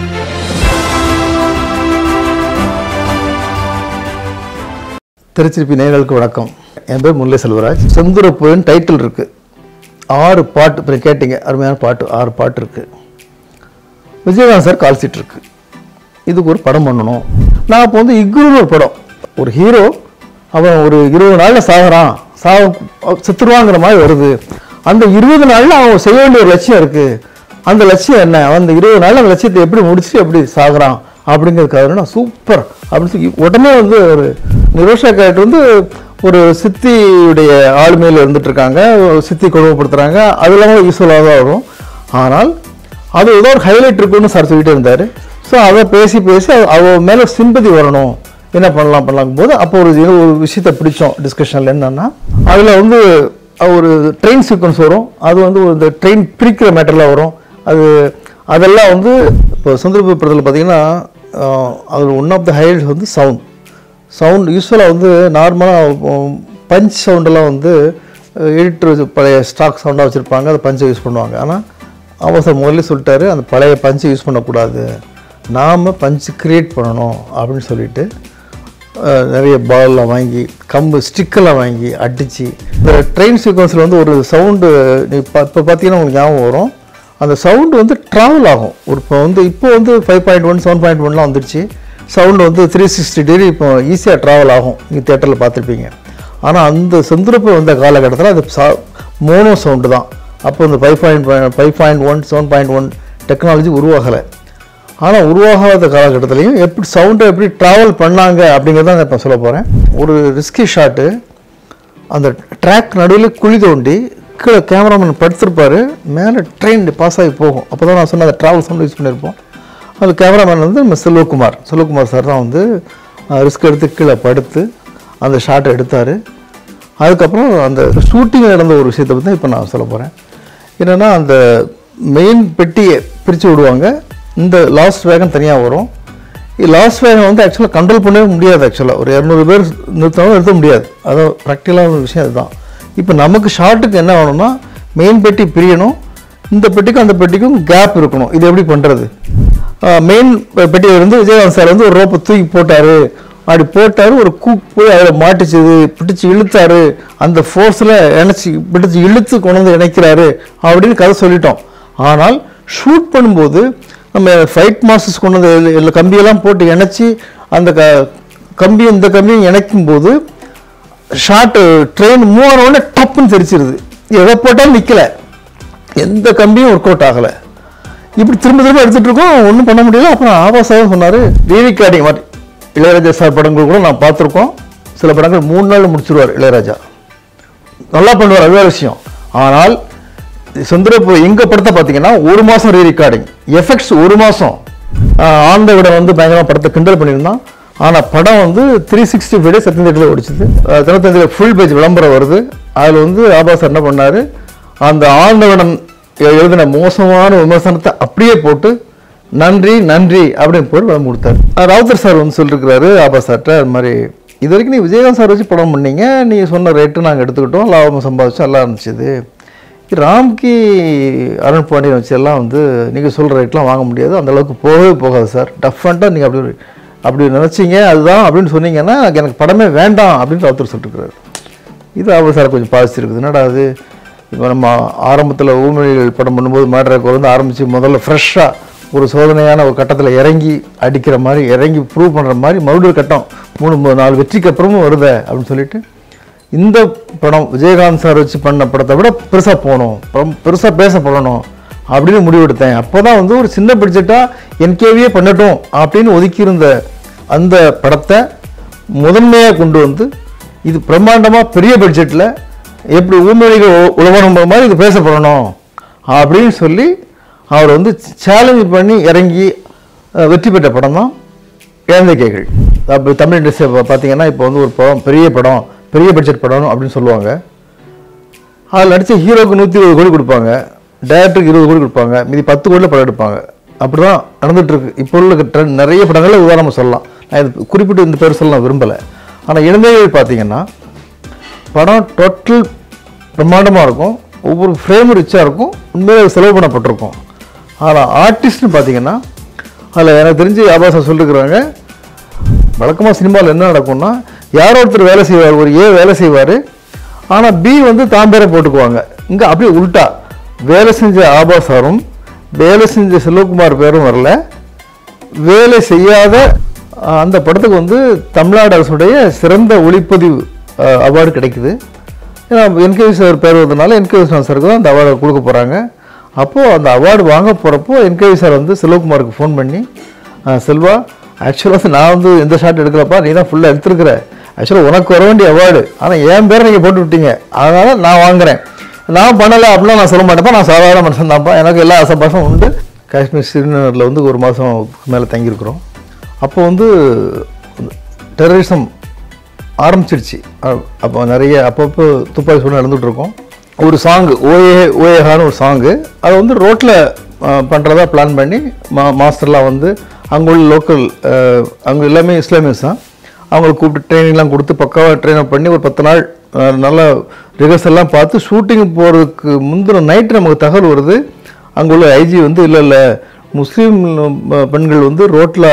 திருச்சிருப்பி நேயர்களுக்கு வணக்கம். என் பேர் முல்லை செல்வராஜ். செந்துரப்புன்னு டைட்டில் இருக்குது. 6 பாட்டு இப்போ கேட்டிங்க, அருமையான பாட்டு. 6 பாட்டு இருக்குது. விஜயகாந்த் சார் கால் சீட் இருக்குது. இதுக்கு ஒரு படம் பண்ணணும். நான் இப்போ வந்து இக்னூர்னு ஒரு படம். ஒரு ஹீரோ அவன் ஒரு 20 நாளில் சாகுறான், செத்துருவாங்கிற மாதிரி வருது. அந்த 20 நாளில் அவன் செய்ய வேண்டிய ஒரு லட்சியம் இருக்குது. அந்த லட்சியம் என்ன? அந்த 20 நாளில் அந்த லட்சியத்தை எப்படி முடிச்சு எப்படி சாகுறான் அப்படிங்கிறதுக்காக நான் சூப்பர் அப்படின்னு சொல்லி உடனே வந்து ஒரு நிரோஷா கேரக்டர் வந்து ஒரு சித்தியுடைய ஆளுமையில் இருந்துகிட்ருக்காங்க, சித்தி கொடுமைப்படுத்துகிறாங்க. அது இல்லாமல் யூஸ்ஃபுல்லாக தான் வரும். ஆனால் அது ஏதோ ஒரு ஹைலைட் இருக்குன்னு சார் சொல்லிகிட்டே இருந்தார். ஸோ அதை பேசி அவ மேலே சிம்பதி வரணும், என்ன பண்ணலாம் போது அப்போ ஒரு விஷயத்தை பிடிச்சோம் டிஸ்கஷனில். என்னென்னா அதில் வந்து ஒரு ட்ரெயின் சீக்வன்ஸ் வரும். அது வந்து இந்த ட்ரெயின் பிரிக்கிற மேட்டரில் வரும். அதெல்லாம் வந்து இப்போ சுந்தரபுரி படத்தில் பார்த்தீங்கன்னா அது ஒன் ஆஃப் த ஹைலைட்ஸ் வந்து சவுண்ட் யூஸ்வலாக வந்து நார்மலாக பஞ்ச் சவுண்டெல்லாம் வந்து எடிட்டர் பழைய ஸ்டாக் சவுண்டாக வச்சுருப்பாங்க, அதை பஞ்சை யூஸ் பண்ணுவாங்க. ஆனால் அவசரம் முதல்ல சொல்லிட்டாரு, அந்த பழைய பஞ்சை யூஸ் பண்ணக்கூடாது, நாம் பஞ்சு க்ரியேட் பண்ணணும் அப்படின்னு சொல்லிட்டு நிறைய பால்லாம் வாங்கி ஸ்டிக்கெல்லாம் வாங்கி அடித்து இந்த ட்ரெயின் சீக்வன்ஸில் வந்து ஒரு சவுண்டு இப்போ பார்த்தீங்கன்னா உங்களுக்கு ஞாபகம் வரும். அந்த சவுண்டு வந்து ட்ராவல் ஆகும். இப்போ வந்து 5.1 7.1லாம் வந்துடுச்சு. சவுண்டு வந்து 360 டிகிரி இப்போ ஈஸியாக ட்ராவல் ஆகும். நீங்கள் தேட்டரில் பார்த்துருப்பீங்க. ஆனால் அந்த செந்துரப்பு வந்த காலகட்டத்தில் அது மோனோ சவுண்டு தான். அப்போ இந்த 5.1 7.1 டெக்னாலஜி உருவாகலை. ஆனால் உருவாகாத காலகட்டத்துலையும் எப்படி சவுண்டை எப்படி ட்ராவல் பண்ணாங்க அப்படிங்கிறத நான் இப்போ சொல்ல போகிறேன். ஒரு ரிஸ்கி ஷாட்டு, அந்த ட்ராக் நடுவில் குழி தோண்டி கீழே கேமராமேன் படுத்திருப்பார், மேலே ட்ரெயின் பாஸ் ஆகி போகும். அப்போ தான் நான் சொன்ன அந்த ட்ராவல் சவுண்ட் யூஸ் பண்ணியிருப்போம். அது கேமராமேன் வந்து நம்ம செல்வகுமார் சார் தான் வந்து ரிஸ்க் எடுத்து கீழே படுத்து அந்த ஷாட்டை எடுத்தார். அதுக்கப்புறம் அந்த ஷூட்டிங் நடந்த ஒரு விஷயத்தை பற்றி இப்போ நான் சொல்ல போகிறேன். என்னென்னா அந்த மெயின் பெட்டியை பிரித்து விடுவாங்க, இந்த லாஸ்ட் வேகன் தனியாக வரும். லாஸ்ட் வேகன் வந்து ஆக்சுவலாக கண்ட்ரோல் பண்ணவே முடியாது. ஆக்சுவலாக ஒரு 200 பேர் நிறுத்தாலும் நிறுத்த முடியாது. அதான் ப்ராக்டிக்கலான ஒரு விஷயம். அதுதான் இப்போ நமக்கு ஷார்ட்டுக்கு என்ன வேணும்னா மெயின் பெட்டி பிரியணும், இந்த பெட்டிக்கும் அந்த பெட்டிக்கும் கேப் இருக்கணும். இது எப்படி பண்ணுறது? மெயின் பெட்டியை வந்து விஜயகாந்த் சார் வந்து ஒரு ரோப்பை தூக்கி போட்டார், அப்படி போட்டார், ஒரு கூக் போய் அதில் மாட்டிச்சுது, பிடிச்சி இழுத்தாரு, அந்த ஃபோர்ஸில் பிடிச்சி இழுத்து கொண்டு வந்து இணைக்கிறாரு அப்படின்னு கதை சொல்லிட்டோம். ஆனால் ஷூட் பண்ணும்போது நம்ம ஃபைட் மாஸ்டர்ஸ் கொண்டு வந்து கம்பியெல்லாம் போட்டு இணைச்சி அந்த கம்பியும் இந்த கம்பியும் இணைக்கும் போது ஷார்ட்டு ட்ரெயின் மூவ் ஆனவுடனே டப்புன்னு தெரிச்சிருது. எதை போட்டாலும் நிற்கலை, எந்த கம்பியும் ஒர்க் அவுட் ஆகலை. இப்படி திரும்ப எடுத்துகிட்டு இருக்கோம், ஒன்றும் பண்ண முடியல. அப்புறம் ஆபாசாக சொன்னார், ரீரிகார்டிங் மாதிரி இளையராஜா சார் படங்கள் கூட நான் பார்த்துருக்கோம். சில படங்கள் 3 நாள் முடிச்சிருவார் இளையராஜா, நல்லா பண்ணுவார், அது வேறு விஷயம். ஆனால் சுந்தரப்பு எங்கள் படத்தை பார்த்தீங்கன்னா 1 மாதம் ரீரிகார்டிங், எஃபெக்ட்ஸ் 1 மாதம். ஆந்த விட வந்து பயங்கரமாக படத்தை கிண்டல் பண்ணியிருந்தான். ஆனால் படம் வந்து 365 டேஸ் சத்தியத்தில் ஓடிச்சுது. தினத்தந்தியில் ஃபுல் பேஜ் விளம்பரம் வருது. அதில் வந்து ஆபாஸ் என்ன பண்ணார், அந்த ஆழ்ந்தவிடம் எழுதின மோசமான விமர்சனத்தை அப்படியே போட்டு நன்றி அப்படின்னு போட்டு விளம்பரம் கொடுத்தாரு. ராவுத்தர் சார் வந்து சொல்லியிருக்கிறாரு ஆபாஸ் சார்கிட்ட, அது மாதிரி இது வரைக்கும் நீ விஜயகாந்த் சார் வச்சு படம் பண்ணீங்க, நீ சொன்ன ரேட்டு நாங்கள் எடுத்துக்கிட்டோம், லாபம் சம்பாதிச்சோம், எல்லாம் இருந்துச்சு. ராம்கி அருண் பாண்டியன் வச்சு எல்லாம் வந்து நீங்கள் சொல்கிற ரேட்லாம் வாங்க முடியாது, அந்தளவுக்கு போகவே போகாது சார், டஃப்ஃபண்ட்டாக நீங்கள் அப்படி நினச்சிங்க அதுதான் அப்படின்னு சொன்னீங்கன்னா எனக்கு படமே வேண்டாம் அப்படின்னு ராவுத்தர் சொல்லிட்டுருக்கிறாரு. இது அவர் சார் கொஞ்சம் பாதிச்சிருக்குது. என்னடா அது, இப்போ நம்ம ஆரம்பத்தில் ஊமொழிகள் படம் பண்ணும்போது மேட்ரேக்கு வந்து ஆரம்பித்து முதல்ல ஃப்ரெஷ்ஷாக ஒரு சோதனையான ஒரு கட்டத்தில் இறங்கி அடிக்கிற மாதிரி, இறங்கி ப்ரூவ் பண்ணுற மாதிரி மறுபடியும் கட்டம் 3-4 வெற்றிக்கு அப்புறமும் வருத அப்படின்னு சொல்லிட்டு இந்த படம் விஜயகாந்த் சார் வச்சு பண்ண படத்தை விட பெருசாக போகணும், பெருசாக பேசப்படணும் அப்படின்னு முடிவெடுத்தேன். அப்போ தான் வந்து ஒரு சின்ன பட்ஜெட்டாக என்கேவியே பண்ணட்டும் அப்படின்னு ஒதுக்கியிருந்த அந்த படத்தை முதன்மையாக கொண்டு வந்து இது பிரம்மாண்டமாக பெரிய பட்ஜெட்டில் எப்படி ஊமொழிகள் உலகம் மாதிரி இது பேசப்படணும் அப்படின்னு சொல்லி அவர் வந்து சேலஞ்ச் பண்ணி இறங்கி வெற்றி பெற்ற படம் தான் இழந்தைக்கைகள். அப்போ தமிழ் இண்டஸ்ட்ரி பார்த்தீங்கன்னா இப்போ வந்து ஒரு படம் பெரிய பட்ஜெட் படம் அப்படின்னு சொல்லுவாங்க. அதில் நடித்த ஹீரோக்கு 120 கோடி கொடுப்பாங்க, டைரக்டருக்கு 20 கோடி கொடுப்பாங்க, மீதி 10 கோடியில் படம் எடுப்பாங்க. அப்படி தான் நடந்துகிட்ருக்கு. இப்போ உள்ள ட்ரெண்ட் நிறைய படங்களில் உதாரணம் சொல்லலாம். நான் இது குறிப்பிட்டு இந்த பேர் சொல்ல விரும்பலை. ஆனால் இழந்தைகள் பார்த்தீங்கன்னா படம் டோட்டல் பிரம்மாண்டமாக இருக்கும், ஒவ்வொரு ஃப்ரேமும் ரிச்சாக இருக்கும், உண்மையிலே செலவு பண்ணப்பட்டிருக்கும். ஆனால் ஆர்டிஸ்ட்னு பார்த்தீங்கன்னா அதில் எனக்கு தெரிஞ்சு ஆபாசம் சொல்லிருக்கிறாங்க. வழக்கமாக சினிமாவில் என்ன நடக்கும்னா, யாரோ ஒருத்தர் வேலை செய்வார், ஒரு ஏ வேலை செய்வார், ஆனால் பி வந்து தாம்பேரை போட்டுக்குவாங்க. இங்கே அப்படியே உல்ட்டா, வேலை செஞ்ச ஆபாசாரும் வேலை செஞ்ச செல்வகுமார் பேரும் வரல, வேலை செய்யாத அந்த படத்துக்கு வந்து தமிழ்நாடு அரசுடைய சிறந்த ஒளிப்பதிவு அவார்டு கிடைக்குது. ஏன்னா என்கேவி சார் பேர் வந்ததுனால என்கேவி சாருக்கு தான் அந்த அவார்டு கொடுக்க போகிறாங்க. அப்போது அந்த அவார்டு வாங்க போகிறப்போ என்கேவி சார் வந்து செல்வகுமாருக்கு ஃபோன் பண்ணி, செல்வா, ஆக்சுவலாக நான் வந்து எந்த ஷாட் எடுக்கலப்பா, நீ தான் ஃபுல்லாக எடுத்துருக்குற, ஆக்சுவலாக உனக்கு வர வேண்டிய அவார்டு, ஆனால் என் பேரை நீங்கள் போட்டு விட்டீங்க, அதனால் நான் வாங்குகிறேன், நான் பண்ணலை அப்படின்னா நான் சொல்ல மாட்டேன்ப்பா, நான் சாதாரண மனுஷன் தான்ப்பா, எனக்கு எல்லா ஆசைப்பாசம் உண்டு. காஷ்மீர் ஸ்ரீநகரில் வந்து ஒரு மாதம் மேலே தங்கியிருக்கிறோம். அப்போ வந்து டெரரிசம் ஆரம்பிச்சிருச்சு. அப்போ நிறைய அப்பப்போ துப்பாக்கி சூடு நடந்துகிட்ருக்கோம். ஒரு சாங்கு ஓஏஹான்னு ஒரு சாங்கு, அதை வந்து ரோட்டில் பண்ணுறதா பிளான் பண்ணி மாஸ்டர்லாம் வந்து அங்கே உள்ள லோக்கல், அங்கே எல்லாமே இஸ்லாமியஸ் தான், அவங்களை கூப்பிட்டு ட்ரைனிங்லாம் கொடுத்து பக்காவாக ட்ரெயின் பண்ணி ஒரு 10 நாள் நல்லா ரிஹர்சல்லாம் பார்த்து ஷூட்டிங் போகிறதுக்கு முந்தின நைட்டு நமக்கு தகவல் வருது. அங்கே உள்ள ஐஜி வந்து இல்லை முஸ்லீம் பெண்கள் வந்து ரோட்டில்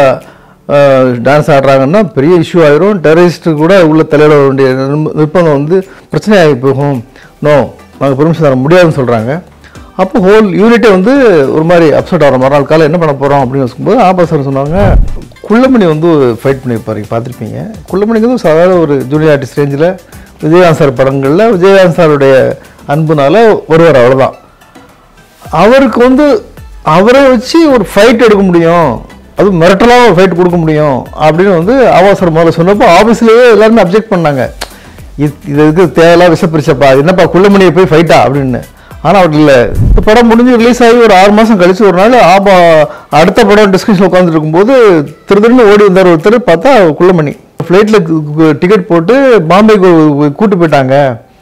டான்ஸ் ஆடுறாங்கன்னா பெரிய இஷ்யூ ஆகிரும், டெரரிஸ்ட்டு கூட உள்ள தலையிட வேண்டிய நிர்பந்தம் வந்து பிரச்சனையாகி போகும், நோ நாங்கள் பெர்மிஷன் தர முடியாதுன்னு சொல்கிறாங்க. அப்போ ஹோல் யூனிட்டே வந்து ஒரு மாதிரி அப்செட் ஆகிற மறுநாள் காலை என்ன பண்ண போகிறோம் அப்படின்னு வச்சுக்கும்போது ஆபாசர் சொன்னாங்க, குள்ளமணி வந்து ஃபைட் பண்ணியிருப்பாரு, பார்த்துருப்பீங்க. குள்ளமணிக்கு வந்து சாதாரண ஒரு ஜூனியர் ஆர்டிஸ்ட் ரேஞ்சில் விஜயகாந்த் சார் படங்களில் விஜயகாந்த் சாருடைய அன்புனால ஒருவர், அவ்வளோதான். அவருக்கு வந்து அவரை வச்சு ஒரு ஃபைட் எடுக்க முடியும், அது மிரட்டலாக ஒரு ஃபைட் கொடுக்க முடியும் அப்படின்னு வந்து ஆபாசர் முதல்ல சொன்னப்போ ஆஃபீஸ்லேயே எல்லாருமே அப்ஜெக்ட் பண்ணாங்க. இதுக்கு தேவையில்லாம் விஷப்பிரிச்சப்பா, என்னப்பா குள்ளமணியை போய் ஃபைட்டா அப்படின்னு. ஆனால் அவர் இல்லை. இந்த படம் முடிஞ்சு ரிலீஸ் ஆகி ஒரு 6 மாதம் கழிச்சு ஒரு நாள் அடுத்த படம் டிஸ்கஷன் உட்காந்துட்டு இருக்கும்போது திருன்னு ஓடி வந்தார் ஒருத்தர், பார்த்தா குள்ளமணி. ஃப்ளைட்டில் டிக்கெட் போட்டு பாம்பேக்கு கூட்டு போயிட்டாங்க.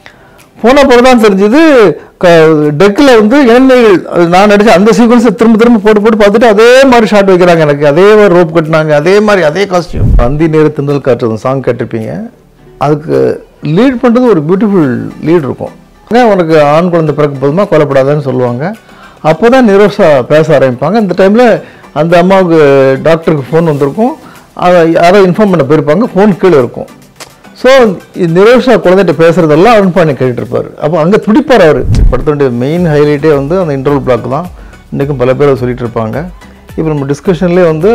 போன பிறகு தான் தெரிஞ்சது டெக்கில் வந்து இளைஞர்கள், நான் நடிச்ச அந்த சீக்வன்ஸை திரும்ப போட்டு பார்த்துட்டு அதே மாதிரி ஷாட் வைக்கிறாங்க, எனக்கு அதே மாதிரி ரோப் கட்டினாங்க, அதே மாதிரி அதே காஸ்டியூம். அந்தி நேர திண்டல் காற்று சாங் கேட்டிருப்பீங்க. அதுக்கு லீட் பண்ணுறது ஒரு பியூட்டிஃபுல் லீட் இருக்கும். உனக்கு ஆண் குழந்தை பிறக்க போதுமா, கொல்லப்படாதுன்னு சொல்லுவாங்க. அப்போ தான் நிரோஷா பேச ஆரம்பிப்பாங்க. இந்த டைமில் அந்த அம்மாவுக்கு டாக்டருக்கு ஃபோன் வந்திருக்கும், அதை யாரோ இன்ஃபார்ம் பண்ண போயிருப்பாங்க, ஃபோன் கீழே இருக்கும். ஸோ நிரோஷா குழந்தைகிட்ட பேசுகிறதெல்லாம் அருண் பாண்டியன் கேட்டுருப்பார். அப்போ அங்கே துடிப்பார் அவர். படத்துடைய மெயின் ஹைலைட்டே வந்து அந்த இன்டர்வல் பிளாக் தான். இன்றைக்கும் பல பேர் சொல்லிகிட்டு இருப்பாங்க. இப்போ நம்ம டிஸ்கஷன்லேயே வந்து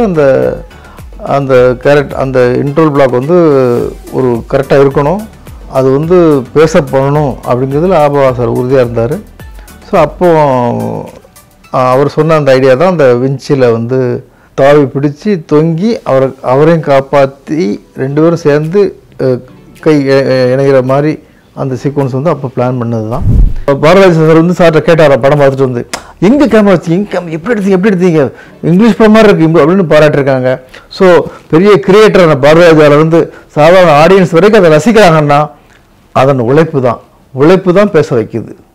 அந்த அந்த இன்டர்வல் பிளாக் வந்து ஒரு கரெக்டாக இருக்கணும், அது வந்து பேச பண்ணணும் அப்படிங்கிறதுல ஆபாசர் உறுதியாக இருந்தார். ஸோ அப்போது அவர் சொன்ன அந்த ஐடியா தான் அந்த விஞ்சில் வந்து தாவி பிடிச்சி தொங்கி அவரையும் காப்பாற்றி 2 பேரும் சேர்ந்து கை இணைகிற மாதிரி அந்த சீக்வன்ஸ் வந்து அப்போ பிளான் பண்ணது தான். பாரதிராஜ சார் வந்து சார்ட்ட கேட்டார் படம் பார்த்துட்டு வந்து, எங்கே கேமரா வச்சு எப்படி எடுத்தீங்க இங்கிலீஷ் படம் மாதிரி இருக்கு அப்படின்னு பாராட்டிருக்காங்க. ஸோ பெரிய கிரியேட்டரான பாரதிராஜாவில் வந்து சாதாரண ஆடியன்ஸ் வரைக்கும் அதை ரசிக்கிறாங்கன்னா அதன் உழைப்பு தான் பேச வைக்குது.